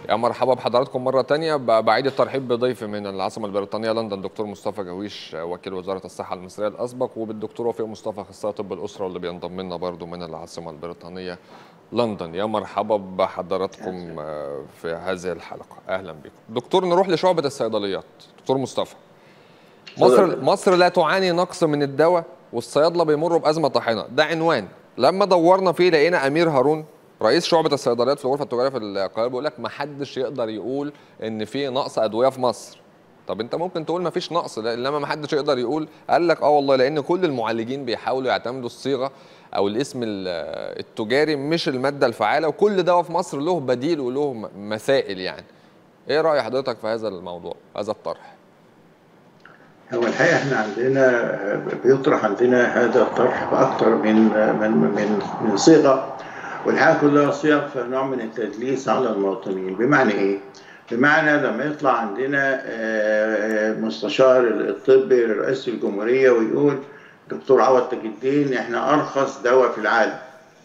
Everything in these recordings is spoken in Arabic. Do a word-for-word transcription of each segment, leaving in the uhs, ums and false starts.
يا مرحبا بحضراتكم مرة تانية. بعيد الترحيب بضيفي من العاصمة البريطانية لندن دكتور مصطفى جويش وكيل وزارة الصحة المصرية الأسبق، وبالدكتور وفيق مصطفى أخصائي طب الأسرة واللي بينضم لنا برضه من العاصمة البريطانية لندن. يا مرحبا بحضراتكم في هذه الحلقة، أهلا بكم. دكتور، نروح لشعبة الصيدليات. دكتور مصطفى، مصر مصر لا تعاني نقص من الدواء والصيادلة بيمروا بأزمة طاحنة، ده عنوان. لما دورنا فيه لقينا أمير هارون رئيس شعبة الصيدليات في الغرفة التجارية في القاهرة بيقول لك ما حدش يقدر يقول إن في نقص أدوية في مصر. طب أنت ممكن تقول ما فيش نقص، لما ما حدش يقدر يقول. قال لك أه والله لأن كل المعالجين بيحاولوا يعتمدوا الصيغة أو الاسم التجاري مش المادة الفعالة، وكل دواء في مصر له بديل وله مسائل. يعني إيه رأي حضرتك في هذا الموضوع، هذا الطرح؟ هو الحقيقة احنا عندنا بيطرح عندنا هذا الطرح بأكثر من من من من صيغة، والحقيقة كلها صيغ في نوع من التدليس على المواطنين. بمعنى ايه؟ بمعنى لما يطلع عندنا مستشار الطبي لرئيس الجمهورية ويقول دكتور عوض تاج الدين احنا أرخص دواء في العالم،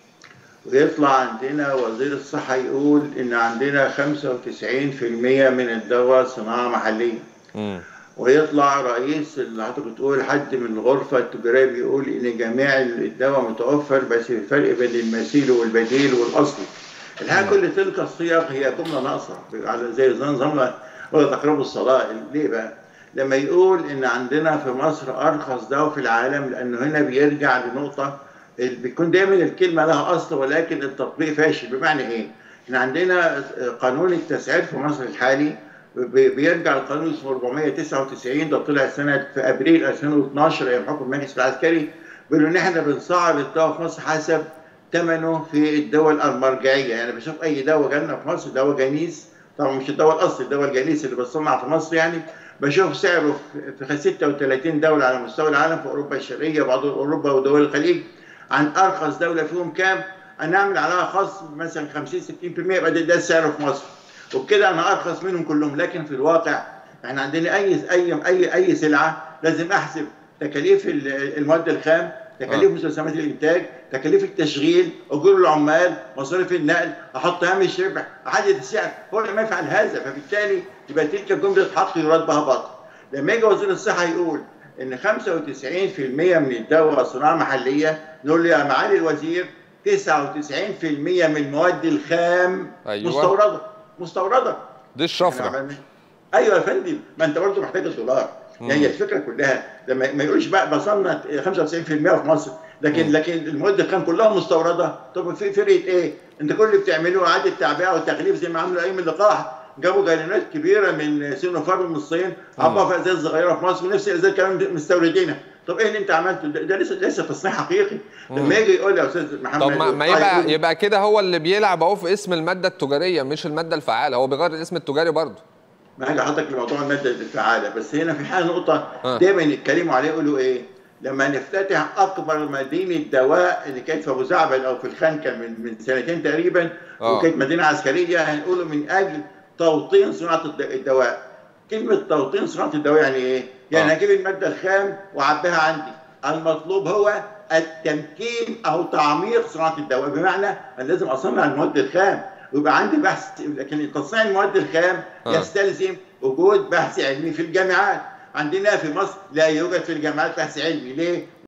ويطلع عندنا وزير الصحة يقول ان عندنا خمسة وتسعين بالمئة من الدواء صناعة محلية. م. ويطلع رئيس اللي حضرتك بتقول حد من الغرفه التجاريه بيقول ان جميع الدواء متوفر، بس الفرق بين المثيل والبديل والاصلي. الحقيقه كل تلك الصيغ هي جمله ناقصه، على زي نظام ولا تقربوا الصلاه. ليه بقى؟ لما يقول ان عندنا في مصر ارخص دواء في العالم، لانه هنا بيرجع لنقطه بيكون دايما الكلمه لها اصل ولكن التطبيق فاشل. بمعنى ايه؟ احنا عندنا قانون التسعير في مصر الحالي بيرجع القانون اسمه أربعمئة وتسعة وتسعين، ده طلع سنه في ابريل ألفين واثناشر ايام حكم المجلس العسكري، بيقولوا ان احنا بنسعر الدواء في مصر حسب ثمنه في الدول المرجعيه. يعني بشوف اي دواء جالنا في مصر، دواء جنيس طبعا مش الدواء الاصلي، الدواء الجنيس اللي بيصنع في مصر، يعني بشوف سعره في ستة وثلاثين دوله على مستوى العالم، في اوروبا الشرقيه وبعض اوروبا ودول الخليج، عن ارخص دوله فيهم كام، انا اعمل عليها خصم مثلا خمسين ستين بالمئة، يبقى ده سعره في مصر، وبكده انا ارخص منهم كلهم. لكن في الواقع احنا عندنا اي اي اي اي سلعه لازم احسب تكاليف المواد الخام، تكاليف مستلزمات الانتاج، تكاليف التشغيل، اجور العمال، مصاريف النقل، احط هامش ربح، احدد السعر. هو لما يفعل هذا فبالتالي يبقى تلك الجمله حق يراد بها باطل. لما يجي وزير الصحه يقول ان خمسة وتسعين بالمئة من الدواء صناعه محليه، نقول له يا معالي الوزير تسعة وتسعين بالمئة من المواد الخام أيوة. مستورده مستورده دي الشفره. ايوه يا فندم، ما انت برضه محتاج الدولار. يعني الفكره كلها لما ما يقولش بقى بصنع خمسة وتسعين بالمئة في مصر، لكن مم. لكن المواد الخام كلها مستورده. طب في فرقه ايه؟ انت كل اللي بتعملوه اعاده تعبئه وتغليف زي ما عملوا ايام اللقاح، جابوا جالونات كبيره من سينوفارم من الصين، عبوها في ازاز صغيره في مصر، ونفس الازاز كمان مستوردينها. طب ايه اللي انت عملته؟ ده, ده لسه لسه تصنيع حقيقي. لما يجي يقول يا استاذ محمد، طب ما, ما يبقى يبقى كده هو اللي بيلعب اهو في اسم الماده التجاريه مش الماده الفعاله، هو بيغير الاسم التجاري برضه. ما هاجي حضرتك لموضوع الماده الفعاله، بس هنا في حاجه نقطه آه. دايما يتكلموا عليه، يقولوا ايه؟ لما نفتتح اكبر مدينه دواء اللي كانت في ابو زعبل او في الخنكه من من سنتين تقريبا، آه. وكانت مدينه عسكريه، هنقوله من اجل توطين صناعه الدواء. كلمه توطين صناعه الدواء يعني ايه؟ يعني هجيب الماده الخام واعبيها عندي، المطلوب هو التمكين او تعميق صناعه الدواء، بمعنى انا لازم اصنع المواد الخام ويبقى عندي بحث. لكن تصنيع المواد الخام آه. يستلزم وجود بحث علمي في الجامعات. عندنا في مصر لا يوجد في الجامعات بحث علمي. ليه؟